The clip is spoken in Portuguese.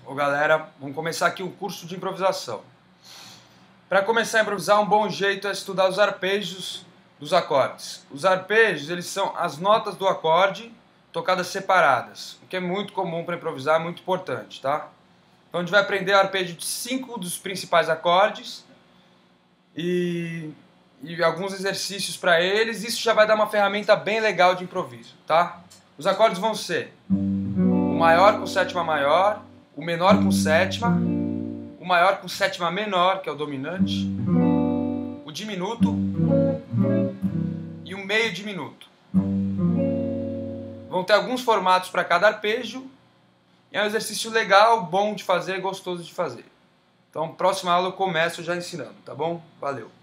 Ô galera, vamos começar aqui o curso de improvisação. Para começar a improvisar, um bom jeito é estudar os arpejos dos acordes. Os arpejos, eles são as notas do acorde tocadas separadas, o que é muito comum para improvisar, é muito importante, tá? Então a gente vai aprender o arpejo de 5 dos principais acordes e alguns exercícios para eles. Isso já vai dar uma ferramenta bem legal de improviso, tá? Os acordes vão ser o maior com sétima maior, o menor com sétima, o maior com sétima menor, que é o dominante, o diminuto e o meio diminuto. Vão ter alguns formatos para cada arpejo e é um exercício legal, bom de fazer, gostoso de fazer. Então, próxima aula eu começo já ensinando, tá bom? Valeu!